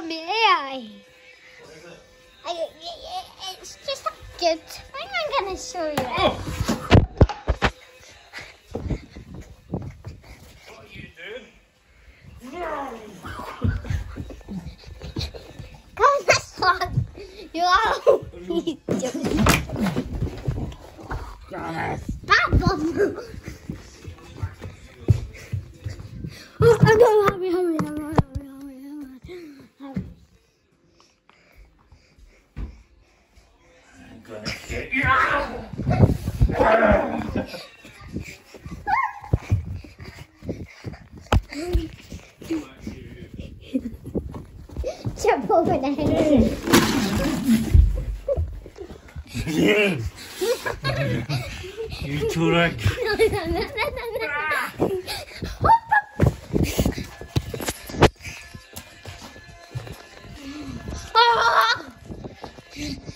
on my ear. It's just not good. I'm going to show you it. Oh. What are you doing? Come on, this one. You are. Bad one. Oh, no, hurry. I'm gonna get you. Jump over there. You too right. No.